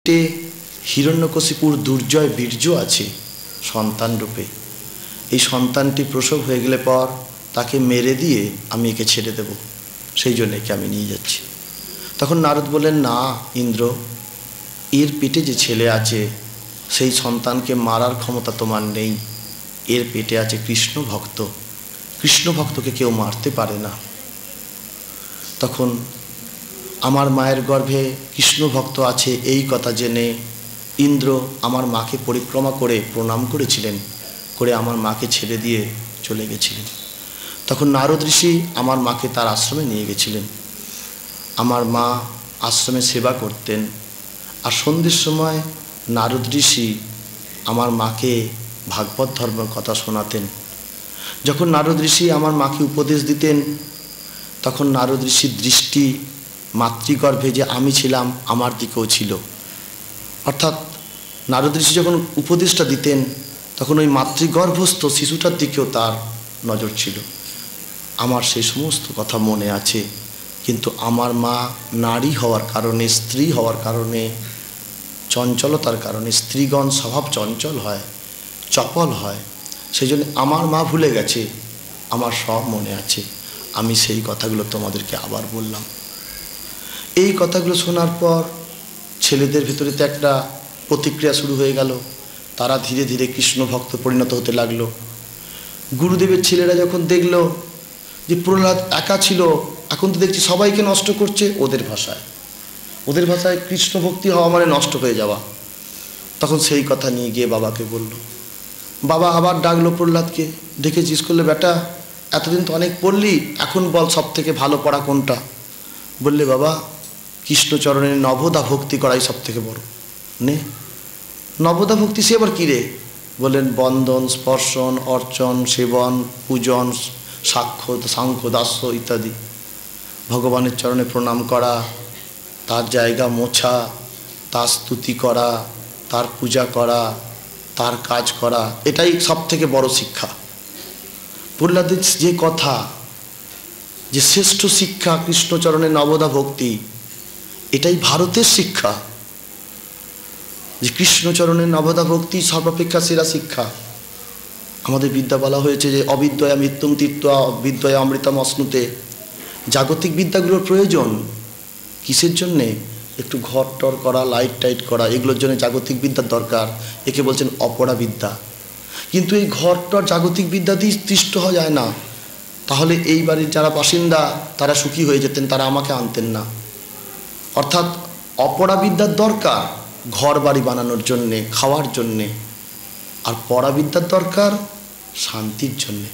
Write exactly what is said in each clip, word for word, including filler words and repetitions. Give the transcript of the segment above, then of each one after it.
পেটে হিরণ্যকশিপুর দুর্জয় বীর্য আছে সন্তান রূপে। এই সন্তানটি প্রসব হয়ে গেলে পর তাকে মেরে দিয়ে আমি একে ছেড়ে দেব, সেই জন্য একে আমি নিয়ে যাচ্ছি। তখন নারদ বললেন, না ইন্দ্র, এর পেটে যে ছেলে আছে সেই সন্তানকে মারার ক্ষমতা তোমার নেই। এর পেটে আছে কৃষ্ণ ভক্ত, কৃষ্ণ ভক্তকে কেউ মারতে পারে না। তখন আমার মায়ের গর্ভে কৃষ্ণ ভক্ত আছে এই কথা জেনে ইন্দ্র আমার মাকে পরিক্রমা করে প্রণাম করেছিলেন, করে আমার মাকে ছেড়ে দিয়ে চলে গেছিলেন। তখন নারদ ঋষি আমার মাকে তার আশ্রমে নিয়ে গেছিলেন। আমার মা আশ্রমে সেবা করতেন, আর সন্ধ্যের সময় নারদ ঋষি আমার মাকে ভাগবত ধর্মের কথা শোনাতেন। যখন নারদ ঋষি আমার মাকে উপদেশ দিতেন তখন নারদ ঋষির দৃষ্টি মাতৃগর্ভে যে আমি ছিলাম আমার দিকেও ছিল। অর্থাৎ নারদ ঋষি যখন উপদেশটা দিতেন তখন ওই মাতৃগর্ভস্থ শিশুটার দিকেও তার নজর ছিল। আমার সেই সমস্ত কথা মনে আছে, কিন্তু আমার মা নারী হওয়ার কারণে, স্ত্রী হওয়ার কারণে, চঞ্চলতার কারণে, স্ত্রীগণ স্বভাব চঞ্চল হয়, চপল হয়, সেই জন্য আমার মা ভুলে গেছে, আমার সব মনে আছে। আমি সেই কথাগুলো তোমাদেরকে আবার বললাম। এই কথাগুলো শোনার পর ছেলেদের ভিতরে তো একটা প্রতিক্রিয়া শুরু হয়ে গেল, তারা ধীরে ধীরে কৃষ্ণ ভক্ত পরিণত হতে লাগলো। গুরুদেবের ছেলেরা যখন দেখল যে প্রহ্লাদ একা ছিল, এখন তো দেখছি সবাইকে নষ্ট করছে, ওদের ভাষায় ওদের ভাষায় কৃষ্ণ ভক্তি হওয়া মানে নষ্ট হয়ে যাওয়া, তখন সেই কথা নিয়ে গিয়ে বাবাকে বলল। বাবা আবার ডাকলো প্রহ্লাদকে, ডেকেছিস, করলে বেটা এতদিন তো অনেক পড়লি, এখন বল সব থেকে ভালো পড়া কোনটা? বললে বাবা কৃষ্ণচরণের নবদা ভক্তি করাই সব থেকে বড়। নে নবদা ভক্তি, সে আবার কী রে? বললেন বন্দন, স্পর্শন, অর্চন, সেবন, পূজন, সাক্ষ্য, সাংখ্য, দাস্য ইত্যাদি। ভগবানের চরণে প্রণাম করা, তার জায়গা মোছা, তার স্তুতি করা, তার পূজা করা, তার কাজ করা, এটাই সব থেকে বড় শিক্ষা। প্রহ্লাদের যে কথা যে শ্রেষ্ঠ শিক্ষা কৃষ্ণচরণের নবদা ভক্তি, এটাই ভারতের শিক্ষা, যে কৃষ্ণচরণের নবদা ভক্তি সর্বাপেক্ষা সেরা শিক্ষা। আমাদের বিদ্যা বলা হয়েছে যে অবিদ্যয়া মৃত্যুম তীর্থা বিদ্যয়া অমৃতম অশ্নুতে। জাগতিক বিদ্যাগুলোর প্রয়োজন কিসের জন্যে? একটু ঘর টর করা, লাইট টাইট করা, এগুলোর জন্য জাগতিক বিদ্যার দরকার। একে বলছেন অপরা বিদ্যা। কিন্তু এই ঘর টর জাগতিক বিদ্যা দিয়ে তিষ্ট হওয়া যায় না। তাহলে এই বাড়ির যারা বাসিন্দা তারা সুখী হয়ে যেতেন, তারা আমাকে আনতেন না। অর্থাৎ অপরা বিদ্যার দরকার ঘর বাড়ি বানানোর জন্যে, খাওয়ার জন্যে, আর পরা বিদ্যার দরকার শান্তির জন্যে।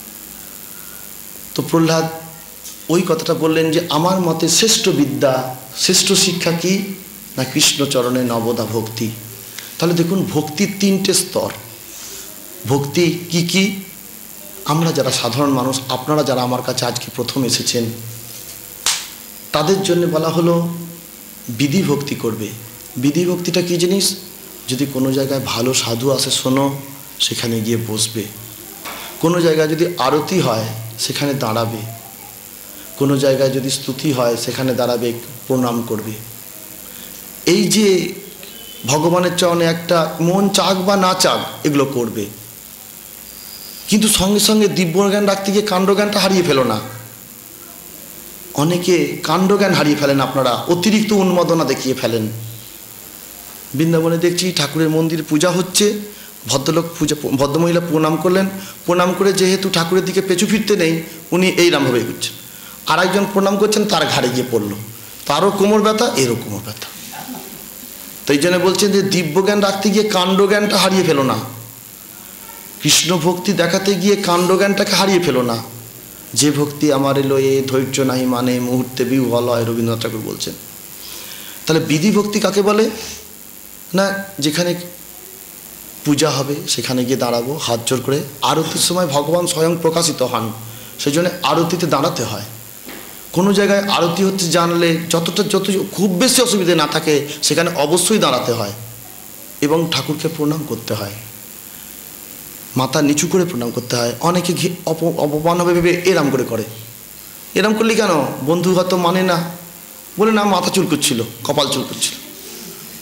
তো প্রহ্লাদ ওই কথাটা বললেন যে আমার মতে শ্রেষ্ঠ বিদ্যা, শ্রেষ্ঠ শিক্ষা কি না কৃষ্ণচরণে নবদা ভক্তি। তাহলে দেখুন ভক্তির তিনটে স্তর। ভক্তি কি কি? আমরা যারা সাধারণ মানুষ, আপনারা যারা আমার কাছে আজকে প্রথম এসেছেন, তাদের জন্য বলা হলো বিধি ভক্তি করবে। বিধি ভক্তিটা কী জিনিস? যদি কোনো জায়গায় ভালো সাধু আসে শোনো, সেখানে গিয়ে বসবে। কোনো জায়গায় যদি আরতি হয় সেখানে দাঁড়াবে। কোনো জায়গায় যদি স্তুতি হয় সেখানে দাঁড়াবে, প্রণাম করবে। এই যে ভগবানের চরণে একটা মন চাক বা না চাক এগুলো করবে। কিন্তু সঙ্গে সঙ্গে দিব্যজ্ঞান রাখতে গিয়ে কাণ্ডজ্ঞানটা হারিয়ে ফেলো না। অনেকে কাণ্ডজ্ঞান হারিয়ে ফেলেন, আপনারা অতিরিক্ত উন্মাদনা দেখিয়ে ফেলেন। বৃন্দাবনে দেখছি ঠাকুরের মন্দির পূজা হচ্ছে, ভদ্রলোক পূজা ভদ্রমহিলা প্রণাম করলেন, প্রণাম করে যেহেতু ঠাকুরের দিকে পেছু ফিরতে নেই, উনি এইরকমভাবে এগোচ্ছেন। আর একজন প্রণাম করছেন, তার ঘাড়ে গিয়ে পড়লো, তারও কোমর ব্যথা, এরও কোমর ব্যথা। তো এই জন্য বলছেন যে দিব্যজ্ঞান রাখতে গিয়ে কাণ্ডজ্ঞানটা হারিয়ে ফেলো না। কৃষ্ণ ভক্তি দেখাতে গিয়ে কাণ্ডজ্ঞানটাকে হারিয়ে ফেলো না। যে ভক্তি আমার এলো এ ধৈর্য নাহি মানে মুহূর্তে বিহ্বল হয়, রবীন্দ্রনাথ ঠাকুর বলছেন। তাহলে বিধি ভক্তি কাকে বলে? না যেখানে পূজা হবে সেখানে গিয়ে দাঁড়াবো হাত জোর করে। আরতির সময় ভগবান স্বয়ং প্রকাশিত হন, সেই জন্য আরতিতে দাঁড়াতে হয়। কোনো জায়গায় আরতি হচ্ছে জানলে যতটা যত খুব বেশি অসুবিধে না থাকে সেখানে অবশ্যই দাঁড়াতে হয় এবং ঠাকুরকে প্রণাম করতে হয়, মাথা নিচু করে প্রণাম করতে হয়। অনেকে অপমান হবে ভেবে এরাম করে করে। এরাম করলে কেন? বন্ধু হয়তো মানে না, বলে না মাথা চুল করছিল, কপাল চুল করছিল। তো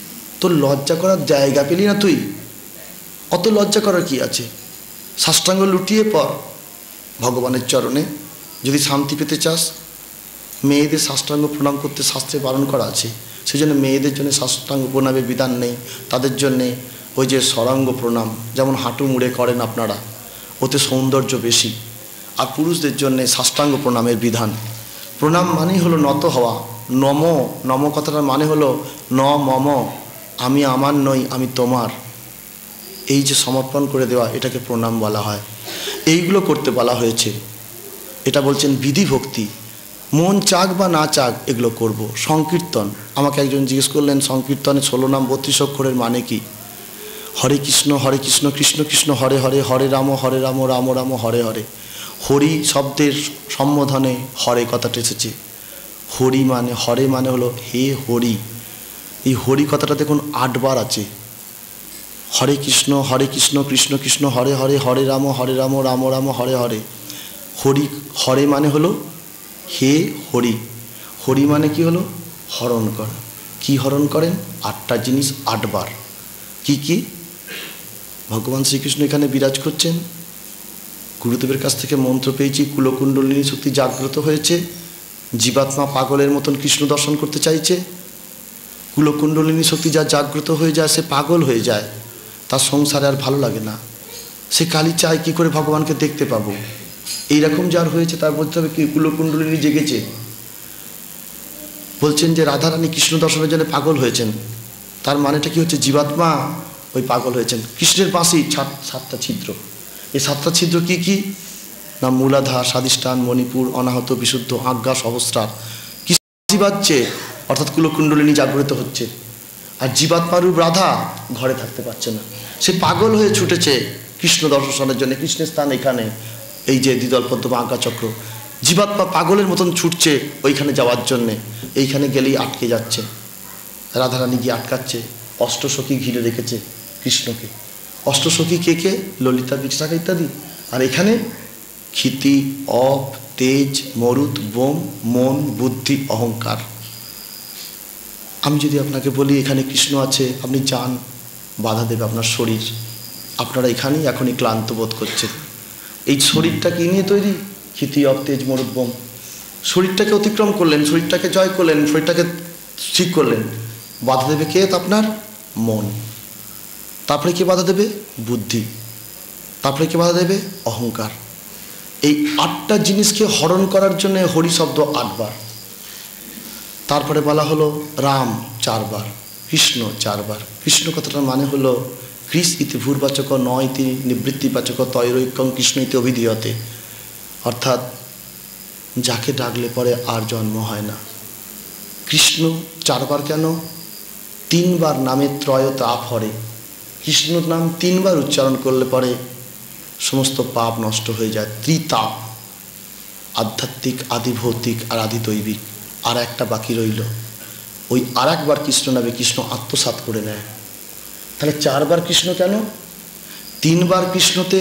তোর লজ্জা করার জায়গা পেলি না তুই? অত লজ্জা করার কি আছে? সাষ্টাঙ্গ লুটিয়ে পড় ভগবানের চরণে। যদি শান্তি পেতে চাস, মেয়েদের সাষ্টাঙ্গ প্রণাম করতে শাস্ত্রে পালন করা আছে, সেই জন্য মেয়েদের জন্য সাষ্টাঙ্গ প্রণামের বিধান নেই। তাদের জন্যে ওই যে ষড়াঙ্গ প্রণাম, যেমন হাঁটু মুড়ে করেন আপনারা, ওতে সৌন্দর্য বেশি। আর পুরুষদের জন্যে সাষ্টাঙ্গ প্রণামের বিধান। প্রণাম মানেই হলো নত হওয়া। নম, নম কথাটার মানে হলো ন মম, আমি আমার নই, আমি তোমার। এই যে সমর্পণ করে দেওয়া, এটাকে প্রণাম বলা হয়। এইগুলো করতে বলা হয়েছে। এটা বলছেন বিধি ভক্তি। মন চাক বা না চাক এগুলো করব। সংকীর্তন, আমাকে একজন জিজ্ঞেস করলেন সংকীর্তনে ষোলো নাম বত্রিশ অক্ষরের মানে কি? হরে কৃষ্ণ হরে কৃষ্ণ কৃষ্ণ কৃষ্ণ হরে হরে, হরে রাম হরে রাম রাম রাম হরে হরে। হরি শব্দের সম্বোধনে হরে কথাটা এসেছে। হরি মানে, হরে মানে হলো হে হরি। এই হরি কথাটা দেখুন আটবার আছে। হরে কৃষ্ণ হরে কৃষ্ণ কৃষ্ণ কৃষ্ণ হরে হরে, হরে রাম হরে রাম রাম রাম হরে হরে। হরি, হরে মানে হলো হে হরি। হরি মানে কি হলো? হরণ করা। কি হরণ করেন? আটটা জিনিস আটবার। কি কি? ভগবান শ্রীকৃষ্ণ এখানে বিরাজ করছেন। গুরুদেবের কাছ থেকে মন্ত্র পেয়েছি, কুলকুণ্ডলিনী শক্তি জাগ্রত হয়েছে। জীবাত্মা পাগলের মতন কৃষ্ণ দর্শন করতে চাইছে। কুলকুণ্ডলিনী শক্তি যা জাগ্রত হয়ে যায়, সে পাগল হয়ে যায়, তার সংসারে আর ভালো লাগে না। সে খালি চায় কী করে ভগবানকে দেখতে পাবো। এইরকম যার হয়েছে তার বলতে হবে কি কুলকুণ্ডলিনী জেগেছে। বলছেন যে রাধারানী কৃষ্ণ দর্শনের জন্য পাগল হয়েছেন, তার মানেটা কি হচ্ছে? জীবাত্মা ওই পাগল হয়েছেন। কৃষ্ণের পাশেই সাতটা ছিদ্র। এই সাতটা ছিদ্র কি কি? না মূলাধার, স্বাধিষ্ঠান, মণিপুর, অনাহত, বিশুদ্ধ, আজ্ঞা, সহস্রার। কৃষ্ণ বাজছে অর্থাৎ কুলকুণ্ডলিনী জাগ্রত হচ্ছে। আর জীবাত্মারূপ রাধা ঘরে থাকতে পারছে না, সে পাগল হয়ে ছুটেছে কৃষ্ণ দর্শনের জন্য। কৃষ্ণের স্থান এখানে, এই যে দ্বিদল পদ্ম আজ্ঞা চক্র। জীবাত্মা পাগলের মতন ছুটছে ওইখানে যাওয়ার জন্যে। এইখানে গেলেই আটকে যাচ্ছে। রাধারানী গিয়ে আটকাচ্ছে। অষ্টসখী ঘিরে রেখেছে কৃষ্ণকে। অষ্টসখী কে কে? ললিতা, বিশাখা ইত্যাদি। আর এখানে ক্ষিতি, অপ, তেজ, মরুত, বোম, মন, বুদ্ধি, অহংকার। আমি যদি আপনাকে বলি এখানে কৃষ্ণ আছে, আপনি যান, বাধা দেবে আপনার শরীর। আপনারা এখানেই এখনই ক্লান্ত বোধ করছেন। এই শরীরটা কি নিয়ে তৈরি? ক্ষিতি, অপ, তেজ, মরুত, বোম। শরীরটাকে অতিক্রম করলেন, শরীরটাকে জয় করলেন, শরীরটাকে ঠিক করলেন। বাধা দেবে কে? আপনার মন। তারপরে কে বাধা দেবে? বুদ্ধি। তারপরে কে বাধা দেবে? অহংকার। এই আটটা জিনিসকে হরণ করার জন্য হরি শব্দ আটবার। তারপরে বলা হলো রাম চারবার, কৃষ্ণ চারবার। কৃষ্ণ কথাটার মানে হলো কৃষ ইতি ভূর্বাচক, ন ইতি নিবৃত্তিবাচক, তৈরৈক্যং কৃষ্ণ ইতি অভিধীয়তে। অর্থাৎ যাকে ডাকলে পরে আর জন্ম হয় না। কৃষ্ণ চারবার কেন? তিনবার নামে ত্রয় তাপ হরে। কৃষ্ণ নাম তিনবার উচ্চারণ করলে পরে সমস্ত পাপ নষ্ট হয়ে যায়। ত্রিতাপ, আধ্যাত্মিক, আদিভৌতিক আর আদিদৈবিক। আর একটা বাকি রইল, ওই আর একবার কৃষ্ণ নামে কৃষ্ণ আত্মসাৎ করে নেয়। তাহলে চারবার কৃষ্ণ কেন? তিনবার কৃষ্ণতে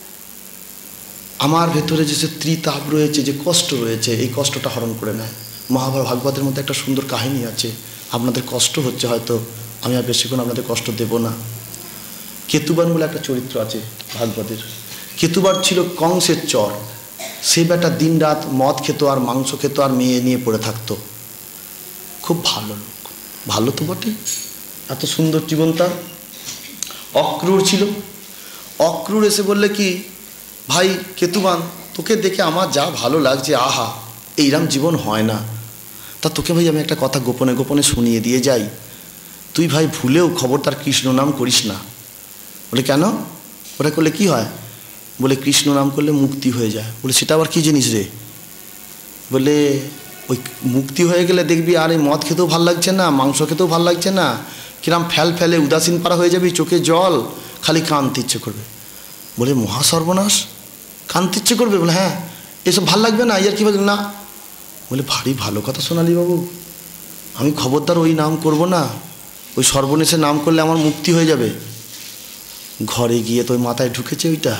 আমার ভেতরে যে ত্রিতাপ রয়েছে, যে কষ্ট রয়েছে, এই কষ্টটা হরণ করে নেয়। মহাভারত ভাগবতের মধ্যে একটা সুন্দর কাহিনী আছে। আপনাদের কষ্ট হচ্ছে হয়তো, আমি আর বেশিক্ষণ আপনাদের কষ্ট দেব না। কেতুবান বলে একটা চরিত্র আছে ভাগবতের। কেতুবার ছিল কংসের চর। সে বেটা দিন রাত মদ খেত আর মাংস খেত আর মেয়ে নিয়ে পড়ে থাকতো। খুব ভালো লোক, ভালো তো বটে, এত সুন্দর জীবন তার। অক্রূর ছিল। অক্রূর এসে বললে কি, ভাই কেতুবান, তোকে দেখে আমার যা ভালো লাগছে, আহা, এইরকম জীবন হয় না। তা তোকে ভাই আমি একটা কথা গোপনে গোপনে শুনিয়ে দিয়ে যাই। তুই ভাই ভুলেও খবরদার কৃষ্ণ নাম করিস না। বলে কেন? ওটা করলে কি হয়? বলে কৃষ্ণ নাম করলে মুক্তি হয়ে যায়। বলে সেটা আবার কী জিনিস রে? বলে ওই মুক্তি হয়ে গেলে দেখবি আর এই মদ খেতেও ভাল লাগছে না, মাংস খেতেও ভাল লাগছে না, কিরম ফেল ফেলে উদাসীন পারা হয়ে যাবি, চোখে জল, খালি কাঁদতে ইচ্ছে করবে। বলে মহা সর্বনাশ, কাঁদতে ইচ্ছে করবে? বলে হ্যাঁ। এসব ভাল লাগবে না? ইয়ার কি বলবে না? বলে ভারী ভালো কথা শোনালি বাবু, আমি খবরদার ওই নাম করব না, ওই সর্বনেশের নাম করলে আমার মুক্তি হয়ে যাবে। ঘরে গিয়ে তো ওই মাথায় ঢুকেছে ওইটা।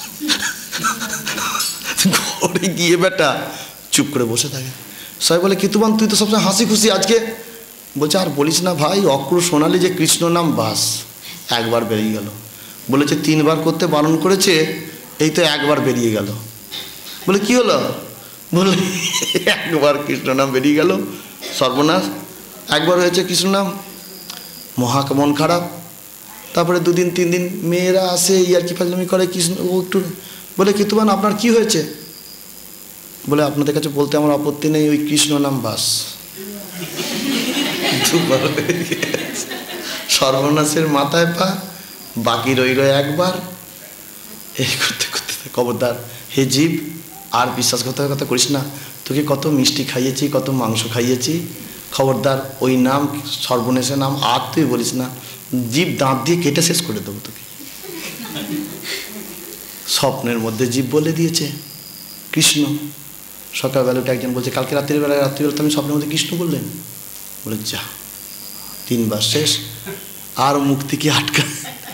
ঘরে গিয়ে বেটা চুপ করে বসে থাকে। সবাই বলে কেতুবান তুই তো সবসময় হাসি খুশি, আজকে বলছে আর বলিস না ভাই, অক্রু সোনালি যে কৃষ্ণ নাম, বাস একবার বেরিয়ে গেল। বলেছে তিনবার করতে বারণ করেছে, এই তো একবার বেরিয়ে গেল। বলে কি হলো? বলে একবার কৃষ্ণ নাম বেরিয়ে গেল, সর্বনাশ। একবার হয়েছে কৃষ্ণ নাম, মহা মন খারাপ। তারপরে দুদিন তিন দিন মেয়েরা আসে, ইয়ার কি ফাজলামি করে, কৃষ্ণ ও একটু বলে কেতুবান আপনার কি হয়েছে? বলে আপনাদের কাছে বলতে আমার আপত্তি নেই, ওই কৃষ্ণ নাম বাস। সর্বনাশের মাথায় পা, বাকি রইল একবার। এই করতে করতে খবরদার হে জীব, আর বিশ্বাসঘাতকের কথা করিস না। তোকে কত মিষ্টি খাইয়েছি, কত মাংস খাইয়েছি, খবরদার ওই নাম সর্বনেশের নাম আর তুই বলিস না, জীব দাঁত দিয়ে কেটে শেষ করে দেবো তোকে। স্বপ্নের মধ্যে জীব বলে দিয়েছে কৃষ্ণ। সকালবেলাটা একজন বলছে কালকে রাত্রিবেলায় রাত্রিবেলা তুমি স্বপ্নের মধ্যে কৃষ্ণ বললেন। বলে যা, তিনবার শেষ, আর মুক্তি কি আটকা।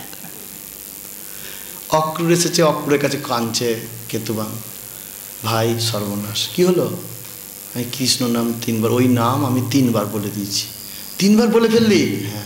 অক্রুর এসেছে, অক্রুরের কাছে কাঁদছে কেতুবান, ভাই সর্বনাশ, কি হলো? আমি কৃষ্ণ নাম তিনবার, ওই নাম আমি তিনবার বলে দিয়েছি। তিনবার বলে ফেললি? হ্যাঁ।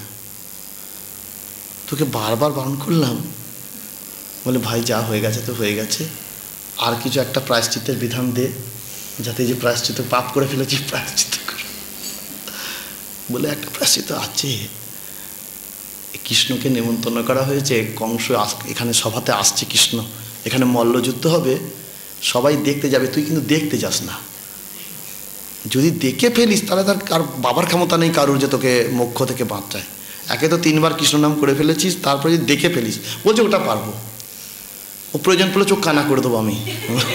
তোকে বারবার বারণ করলাম। বলে ভাই যা হয়ে গেছে তো হয়ে গেছে, আর কিছু একটা প্রায়শ্চিত্তের বিধান দে, যাতে যে প্রায়শ্চিত্ত পাপ করে ফেলেছি প্রায়শ্চিত্ত করে। বলে একটা প্রায়শ্চিত্ত আছে, কৃষ্ণকে নেমন্তন্ন করা হয়েছে, কংস এখানে সভাতে আসছে, কৃষ্ণ এখানে মল্লযুদ্ধ হবে, সবাই দেখতে যাবে, তুই কিন্তু দেখতে যাস না। যদি দেখে ফেলিস তাহলে তার কার বাবার ক্ষমতা নেই কারুর যে তোকে মোক্ষ থেকে বাঁচায়। একে তো তিনবার কৃষ্ণ নাম করে ফেলেছিস, তারপরে যদি দেখে ফেলিস, বলছে ওটা পারবো, ও প্রয়োজন পড়লে চোখ কানা করে দেবো আমি,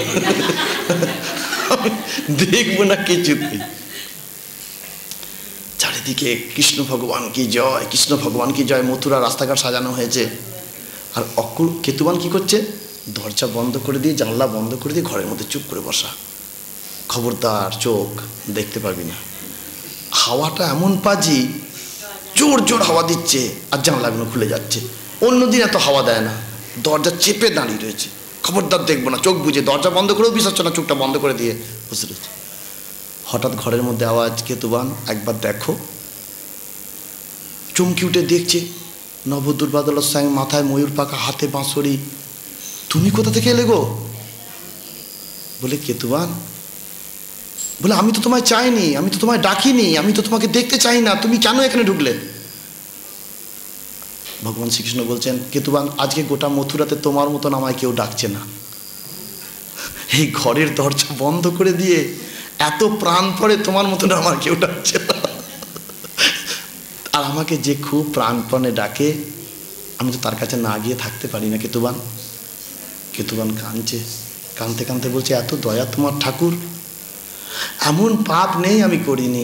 দেখবো না কিছুতেই। চারিদিকে কৃষ্ণ ভগবান কি জয়, কৃষ্ণ ভগবান কি জয়, মথুরা রাস্তাঘাট সাজানো হয়েছে। আর অক্রুর কেতুবান কি করছে? দরজা বন্ধ করে দিয়ে, জানলা বন্ধ করে দিয়ে ঘরের মধ্যে চুপ করে বসা, খবরদার চোখ দেখতে পারবি না। হাওয়াটা এমন পাজি, জোর জোর হাওয়া দিচ্ছে আর জানলাগুলো খুলে যাচ্ছে। অন্যদিন এত হাওয়া দেয় না, দরজা চেপে দাঁড়িয়ে রয়েছে, খবরদার দেখবো না, চোখ বুঝে দরজা বন্ধ করেও বিশ্বাস হচ্ছে না, চোখটা বন্ধ করে দিয়ে বসে রয়েছে। হঠাৎ ঘরের মধ্যে আওয়াজ, কেতুবান একবার দেখো। চমকি উঠে দেখছে নবদুর্বাদল স্যাং, মাথায় ময়ূর পাকা, হাতে বাঁশরি। তুমি কোথা থেকে এলে গো? বলে কেতুবান, বলে আমি তো তোমায় চাইনি, আমি তো তোমায় ডাকিনি, আমি তো তোমাকে দেখতে চাই না, তুমি কেন এখানে ঢুকলে? ভগবান শ্রীকৃষ্ণ বলছেন কেতুবান, আজকে গোটা মথুরাতে তোমার মতন আমায় কেউ ডাকছে না। এই ঘরের দরজা বন্ধ করে দিয়ে এত প্রাণ পড়ে তোমার মতন আমার কেউ ডাকছে না। আর আমাকে যে খুব প্রাণপণে ডাকে, আমি তো তার কাছে না গিয়ে থাকতে পারি না কেতুবান। কেতুবান কাঁদছে, কাঁদতে কাঁদতে বলছে এত দয়া তোমার ঠাকুর, এমন পাপ নেই আমি করিনি,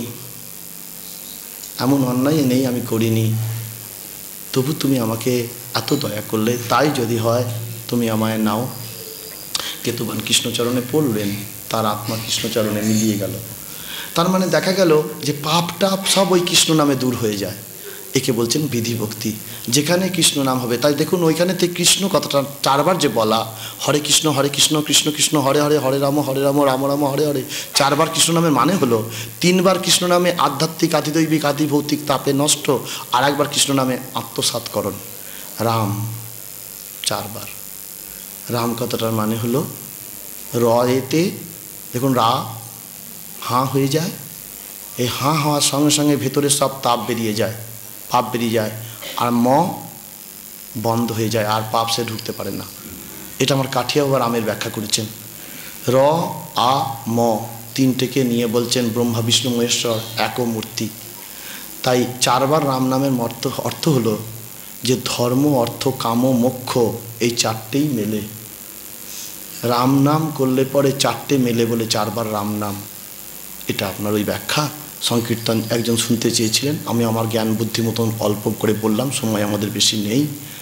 এমন অন্যায় নেই আমি করিনি, তবু তুমি আমাকে এত দয়া করলে, তাই যদি হয় তুমি আমায় নাও। কেতুবান কৃষ্ণচরণে পড়লেন, তার আত্মা কৃষ্ণচরণে মিলিয়ে গেল। তার মানে দেখা গেল যে পাপ টাপ সব ওই কৃষ্ণ নামে দূর হয়ে যায়। একে বলছেন বিধি ভক্তি, যেখানে কৃষ্ণ নাম হবে। তাই দেখুন ওইখানেতে কৃষ্ণ কথাটা চারবার যে বলা, হরে কৃষ্ণ হরে কৃষ্ণ কৃষ্ণ কৃষ্ণ হরে হরে, হরে রাম হরে রাম রাম রাম হরে হরে, চারবার কৃষ্ণ নামের মানে হলো তিনবার কৃষ্ণ নামে আধ্যাত্মিক আদিদৈবিক আদি ভৌতিক তাপে নষ্ট, আর একবার কৃষ্ণ নামে আত্মসাৎকরণ। রাম চারবার। রাম কথাটার মানে হলো র এতে দেখুন রা হাঁ হয়ে যায়, এই হাঁ হওয়ার সঙ্গে সঙ্গে ভেতরে সব তাপ বেরিয়ে যায়, পাপ বেরিয়ে যায়, আর ম বন্ধ হয়ে যায়, আর পাপ সে ঢুকতে পারে না। এটা আমার কাঠিয়া বাবা রামের ব্যাখ্যা করেছেন। র আ ম তিনটেকে নিয়ে বলছেন ব্রহ্মা বিষ্ণু মহেশ্বর এক মূর্তি। তাই চারবার রাম নামের অর্থ অর্থ হলো যে ধর্ম অর্থ কাম মোক্ষ এই চারটেই মেলে। রাম নাম করলে পরে চারটে মেলে বলে চারবার রাম নাম। এটা আপনার ওই ব্যাখ্যা। সংকীর্তন একজন শুনতে চেয়েছিলেন, আমি আমার জ্ঞান বুদ্ধি মতন অল্প করে বললাম, সময় আমাদের বেশি নেই।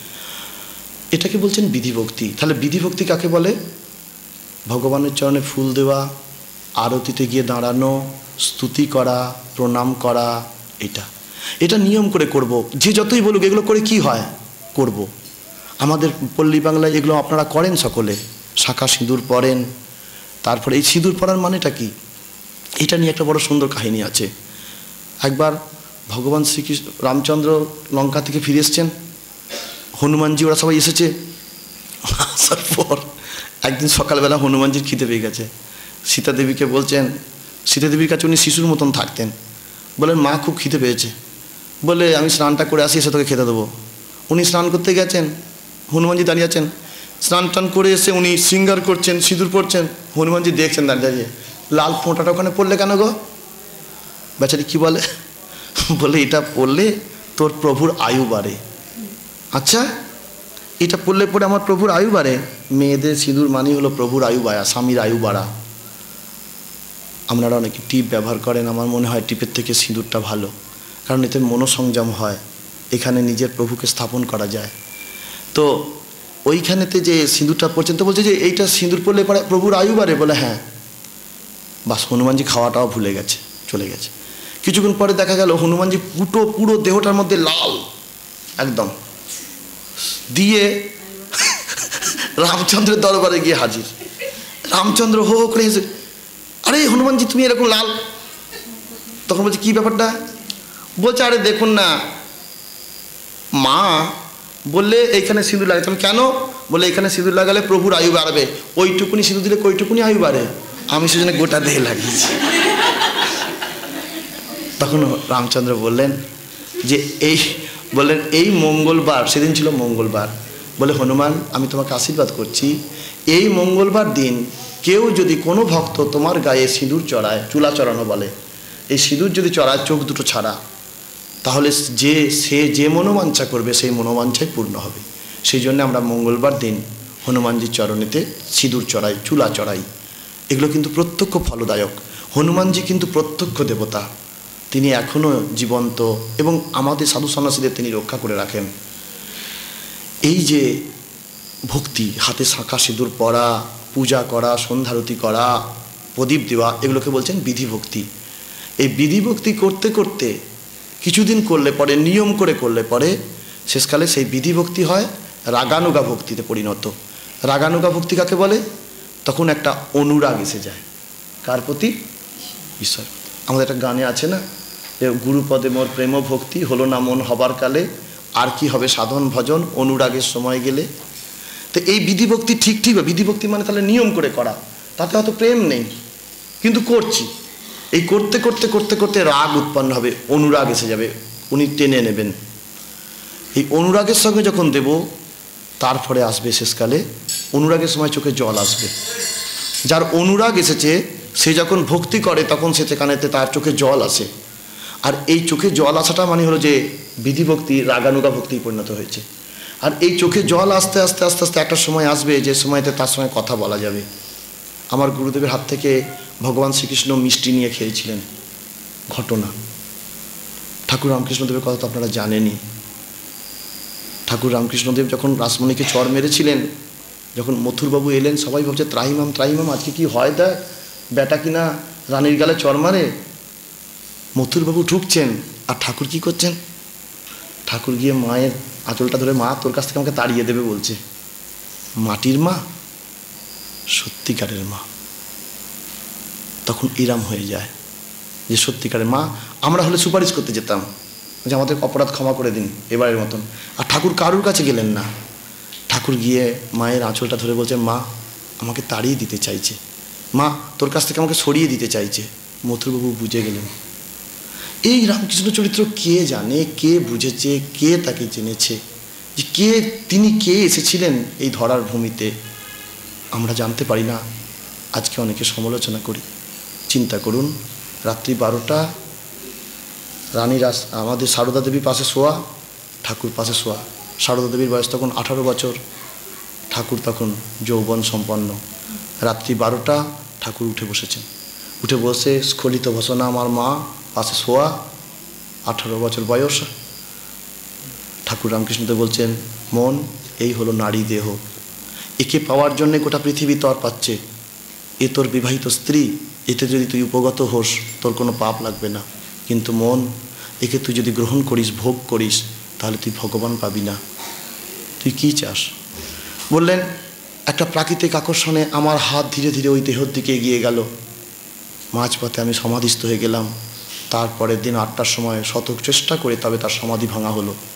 এটাকে বলছেন বিধিভক্তি। তাহলে বিধিভক্তি কাকে বলে? ভগবানের চরণে ফুল দেওয়া, আরতিতে গিয়ে দাঁড়ানো, স্তুতি করা, প্রণাম করা, এটা এটা নিয়ম করে করব। যে যতই বলুক এগুলো করে কি হয়, করব। আমাদের পল্লী বাংলায় এগুলো আপনারা করেন, সকলে শাঁখা সিঁদুর পরেন। তারপরে এই সিঁদুর পরার মানেটা কি, এটা নিয়ে একটা বড় সুন্দর কাহিনী আছে। একবার ভগবান শ্রীকৃষ্ণ রামচন্দ্র লঙ্কা থেকে ফিরে এসছেন, হনুমানজি ওরা সবাই এসেছে। আসার পর একদিন সকালবেলা হনুমানজির খিদে পেয়ে গেছে। সীতা দেবীকে বলছেন, সীতা দেবীর কাছে উনি শিশুর মতন থাকতেন, বলেন মা খুব খিদে পেয়েছে, বলে আমি স্নানটা করে আসি, এসে তোকে খেতে দেবো। উনি স্নান করতে গেছেন, হনুমানজি দাঁড়িয়ে আছেন। স্নান টান করে এসে উনি শৃঙ্গার করছেন, সিঁদুর পড়ছেন, হনুমানজি দেখছেন দাঁড়িয়ে দাঁড়িয়ে, লাল ফোঁটাটা ওখানে পড়লে কেন গো? বেচারি কি বলে, বলে এটা পড়লে তোর প্রভুর আয়ু বাড়ে। আচ্ছা, এটা পড়লে পরে আমার প্রভুর আয়ু বাড়ে? মেয়েদের সিঁদুর মানে হলো প্রভুর আয়ু বাড়া, স্বামীর আয়ু বাড়া। আপনারা অনেকে টিপ ব্যবহার করেন, আমার মনে হয় টিপের থেকে সিঁদুরটা ভালো, কারণ এতে মনোসংযম হয়, এখানে নিজের প্রভুকে স্থাপন করা যায়। তো ওইখানেতে যে সিঁদুরটা পড়ছেন, তো বলছে যে এইটা সিঁদুর পড়লে পরে প্রভুর আয়ু বাড়ে, বলে হ্যাঁ। বাস, হনুমানজি খাওয়াটাও ভুলে গেছে, চলে গেছে। কিছুক্ষণ পরে দেখা গেল হনুমানজি পুটো পুরো দেহটার মধ্যে লাল একদম দিয়ে রামচন্দ্রের দরবারে গিয়ে হাজির। রামচন্দ্র হো হো করে হেসে, আরে হনুমানজি তুমি এরকম লাল? তখন বলছে কি ব্যাপারটা? বলছে আরে দেখুন না, মা বললে এইখানে সিঁদুর লাগাতে। কেন? বলে এইখানে সিঁদুর লাগালে প্রভুর আয়ু বাড়বে, ওইটুকুনি সিঁদুর দিলে ওইটুকুনি আয়ু বাড়ে, আমি সেজন্য গোটা দেহে লাগিয়েছি। তখন রামচন্দ্র বললেন যে এই বললেন এই মঙ্গলবার, সেদিন ছিল মঙ্গলবার, বলে হনুমান আমি তোমাকে আশীর্বাদ করছি, এই মঙ্গলবার দিন কেউ যদি কোনো ভক্ত তোমার গায়ে সিঁদুর চড়ায়, চুলা চড়ানো বলে, এই সিঁদুর যদি চড়ায় চোখ দুটো ছাড়া, তাহলে যে সে যে মনোবাঞ্ছা করবে সেই মনোবাঞ্ছাই পূর্ণ হবে। সেই জন্য আমরা মঙ্গলবার দিন হনুমানজির চরণেতে সিঁদুর চড়াই, চুলা চড়াই। এগুলো কিন্তু প্রত্যক্ষ ফলদায়ক। হনুমানজি কিন্তু প্রত্যক্ষ দেবতা, তিনি এখনও জীবন্ত এবং আমাদের সাধু সন্ন্যাসীদের তিনি রক্ষা করে রাখেন। এই যে ভক্তি, হাতে শাঁখা সিঁদুর পরা, পূজা করা, সন্ধ্যারতি করা, প্রদীপ দেওয়া, এগুলোকে বলছেন বিধি ভক্তি। এই বিধি ভক্তি করতে করতে কিছুদিন করলে পরে, নিয়ম করে করলে পরে শেষকালে সেই বিধি ভক্তি হয় রাগানুগা ভক্তিতে পরিণত। রাগানুগা ভক্তি কাকে বলে? তখন একটা অনুরাগ এসে যায় কার প্রতি? ঈশ্বর। আমাদের একটা গানে আছে না, যে গুরুপদে মোর প্রেম ভক্তি হলো না মন হবার কালে, আর কি হবে সাধন ভজন অনুরাগের সময় গেলে। তো এই বিধিভক্তি ঠিক ঠিক বিধিভক্তি মানে তাহলে নিয়ম করে করা, তাতে হয়তো প্রেম নেই কিন্তু করছি। এই করতে করতে করতে করতে রাগ উৎপন্ন হবে, অনুরাগ এসে যাবে, উনি টেনে নেবেন। এই অনুরাগের সঙ্গে যখন দেব, তারপরে আসবে শেষকালে অনুরাগের সময় চোখে জল আসবে। যার অনুরাগ এসেছে সে যখন ভক্তি করে তখন সে সেখানেতে তার চোখে জল আসে। আর এই চোখে জল আসাটা মানে হলো যে বিধিভক্তি রাগানুগা ভক্তি পরিণত হয়েছে। আর এই চোখে জল আস্তে আস্তে আস্তে আস্তে একটা সময় আসবে যে সময়তে তার সঙ্গে কথা বলা যাবে। আমার গুরুদেবের হাত থেকে ভগবান শ্রীকৃষ্ণ মিষ্টি নিয়ে খেয়েছিলেন, ঘটনা। ঠাকুর রামকৃষ্ণদেবের কথা তো আপনারা জানেনই। ঠাকুর রামকৃষ্ণদেব যখন রাসমণিকে চর মেরেছিলেন, যখন মথুরবাবু এলেন, সবাই ভাবছে ত্রাহিমাম ত্রাহিমাম আজকে কি হয়, দেখ বেটা কিনা রানীর গালে চর মারে। মথুরবাবু ঢুকছেন আর ঠাকুর কি করছেন? ঠাকুর গিয়ে মায়ের আঁচলটা ধরে, মা তোর কাছ থেকে আমাকে তাড়িয়ে দেবে বলছে। মাটির মা, সত্যিকারের মা। তখন ইরাম হয়ে যায় যে সত্যিকারের মা। আমরা হলে সুপারিশ করতে যেতাম যে আমাদের অপরাধ ক্ষমা করে দিন এবারের মতন। আর ঠাকুর কারুর কাছে গেলেন না, ঠাকুর গিয়ে মায়ের আঁচলটা ধরে বলছেন, মা আমাকে তাড়িয়ে দিতে চাইছে, মা তোর কাছ থেকে আমাকে সরিয়ে দিতে চাইছে। মথুরবাবু বুঝে গেলেন। এই রামকৃষ্ণ চরিত্র কে জানে, কে বুঝেছে, কে তাকে জেনেছে, যে কে তিনি, কে এসেছিলেন এই ধরার ভূমিতে, আমরা জানতে পারি না। আজকে অনেকে সমালোচনা করি। চিন্তা করুন, রাত্রি বারোটা, রানী রাস আমাদের সারদা দেবী পাশে শোয়া, ঠাকুর পাশে শোয়া। সারদা দেবীর বয়স তখন আঠারো বছর, ঠাকুর তখন যৌবন সম্পন্ন। রাত্রি বারোটা, ঠাকুর উঠে বসেছেন। উঠে বসে স্খলিত ভসনা আমার মা পাশে শোয়া, আঠারো বছর বয়স। ঠাকুর রামকৃষ্ণদেব বলছেন, মন এই হলো নারী দেহ, একে পাওয়ার জন্যে গোটা পৃথিবী তর পাচ্ছে। এ তোর বিবাহিত স্ত্রী, এতে যদি তুই উপগত হোস তোর কোনো পাপ লাগবে না। কিন্তু মন, একে তুই যদি গ্রহণ করিস, ভোগ করিস, তাহলে তুই ভগবান পাবি না। তুই কি চাস? বললেন, একটা প্রাকৃতিক আকর্ষণে আমার হাত ধীরে ধীরে ওই দেহর দিকে এগিয়ে গেল। মাঝপথে আমি সমাধিস্থ হয়ে গেলাম। তারপরের দিন আটটার সময় শতক চেষ্টা করে তবে তার সমাধি ভাঙা হলো।